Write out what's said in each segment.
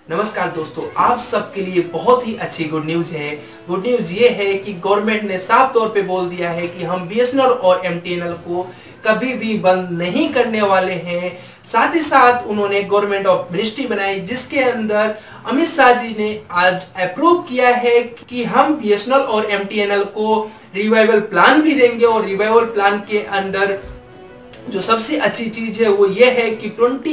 नमस्कार दोस्तों, आप सबके लिए बहुत ही अच्छी गुड न्यूज है। गुड न्यूज ये है कि गवर्नमेंट ने साफ तौर पे बोल दिया है कि हम बीएसएनएल और एमटीएनएल को कभी भी बंद नहीं करने वाले हैं। साथ ही साथ उन्होंने गवर्नमेंट ऑफ मिनिस्ट्री बनाई जिसके अंदर अमित शाह जी ने आज अप्रूव किया है कि हम बीएसएनएल और एमटीएनएल को रिवाइवल प्लान भी देंगे। और रिवाइवल प्लान के अंदर जो सबसे अच्छी चीज है वो ये है कि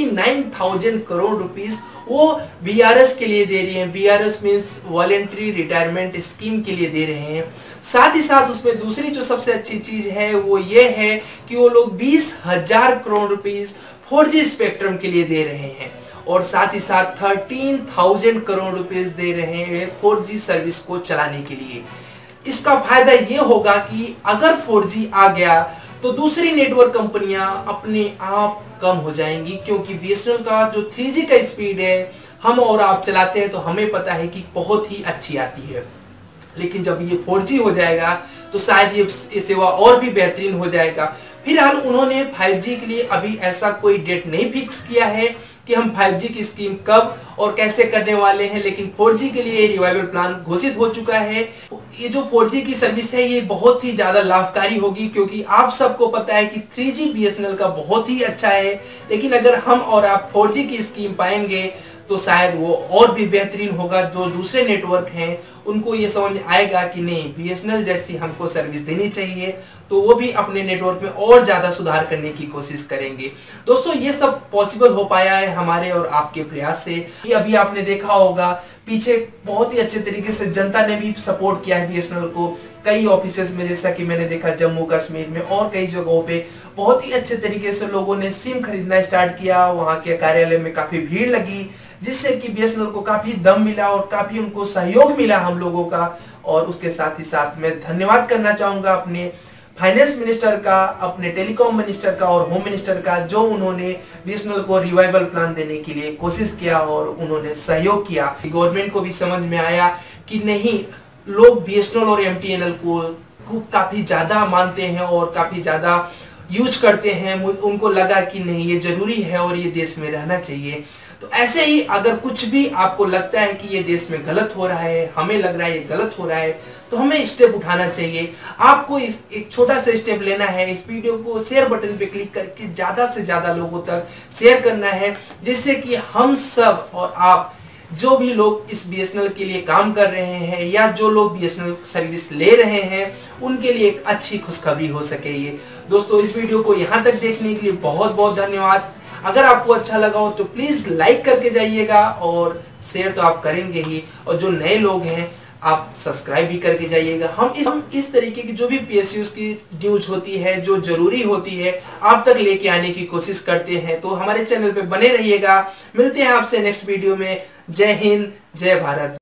29,000 करोड़ रुपीस वो बीआरएस के लिए दे रही है। VRS means voluntary retirement scheme के लिए दे रहे हैं। साथ ही साथ उसमें दूसरी जो सबसे अच्छी चीज है वो ये है कि वो लोग 20,000 करोड़ रुपीस 4G स्पेक्ट्रम के लिए दे रहे हैं और साथ ही साथ 13,000 करोड़ रुपीस दे रहे हैं 4G सर्विस को चलाने के लिए। इसका फायदा ये होगा कि अगर 4G आ गया तो दूसरी नेटवर्क कंपनियां अपने आप कम हो जाएंगी, क्योंकि बीएसएनएल का जो 3G का स्पीड है हम और आप चलाते हैं तो हमें पता है कि बहुत ही अच्छी आती है। लेकिन जब ये 4G हो जाएगा तो शायद ये सेवा और भी बेहतरीन हो जाएगा। फिलहाल उन्होंने 5G के लिए अभी ऐसा कोई डेट नहीं फिक्स किया है कि हम 5G की स्कीम कब और कैसे करने वाले हैं, लेकिन 4G के लिए रिवाइवल प्लान घोषित हो चुका है। ये जो 4G की सर्विस है ये बहुत ही ज्यादा लाभकारी होगी, क्योंकि आप सबको पता है कि 3G बीएसएनएल का बहुत ही अच्छा है, लेकिन अगर हम और आप 4G की स्कीम पाएंगे तो शायद वो और भी बेहतरीन होगा। जो दूसरे नेटवर्क हैं उनको ये समझ आएगा कि नहीं, बीएसएनएल जैसी हमको सर्विस देनी चाहिए, तो वो भी अपने नेटवर्क में और ज्यादा सुधार करने की कोशिश करेंगे। दोस्तों, ये सब पॉसिबल हो पाया है हमारे और आपके प्रयास से। कि अभी आपने देखा होगा पीछे बहुत ही अच्छे तरीके से जनता ने भी सपोर्ट किया है बीएसएनएल को। कई ऑफिसेज में, जैसा कि मैंने देखा जम्मू कश्मीर में और कई जगहों पे बहुत ही अच्छे तरीके से लोगों ने सिम खरीदना स्टार्ट किया। वहां के कार्यालय में काफी भीड़ लगी, जिससे कि बीएसएनएल को काफी दम मिला और काफी उनको सहयोग मिला हम लोगों का। और उसके साथ ही साथ मैं धन्यवाद करना चाहूंगा अपने फाइनेंस मिनिस्टर का, अपने टेलीकॉम मिनिस्टर का और होम मिनिस्टर का, जो उन्होंने बीएसएनएल को रिवाइवल प्लान देने के लिए कोशिश किया और उन्होंने सहयोग किया। गवर्नमेंट को भी समझ में आया कि नहीं, लोग बीएसएनएल और एमटीएनएल को काफी ज्यादा मानते हैं और काफी ज्यादा यूज करते हैं। उनको लगा कि नहीं, ये जरूरी है और ये देश में रहना चाहिए। तो ऐसे ही अगर कुछ भी आपको लगता है कि ये देश में गलत हो रहा है, हमें लग रहा है ये गलत हो रहा है, तो हमें स्टेप उठाना चाहिए। आपको एक छोटा सा स्टेप लेना है। इस वीडियो को शेयर बटन पे क्लिक करके ज्यादा से ज्यादा लोगों तक शेयर करना है, जिससे कि हम सब और आप, जो भी लोग इस बीएसएनएल के लिए काम कर रहे हैं या जो लोग बीएसएनएल सर्विस ले रहे हैं, उनके लिए एक अच्छी खुशखबरी हो सके ये। दोस्तों, इस वीडियो को यहाँ तक देखने के लिए बहुत बहुत धन्यवाद। अगर आपको अच्छा लगा हो तो प्लीज लाइक करके जाइएगा और शेयर तो आप करेंगे ही, और जो नए लोग हैं आप सब्सक्राइब भी करके जाइएगा। हम इस तरीके की जो भी पीएसयूज की न्यूज होती है, जो जरूरी होती है, आप तक लेके आने की कोशिश करते हैं। तो हमारे चैनल पे बने रहिएगा। मिलते हैं आपसे नेक्स्ट वीडियो में। जय हिंद, जय भारत।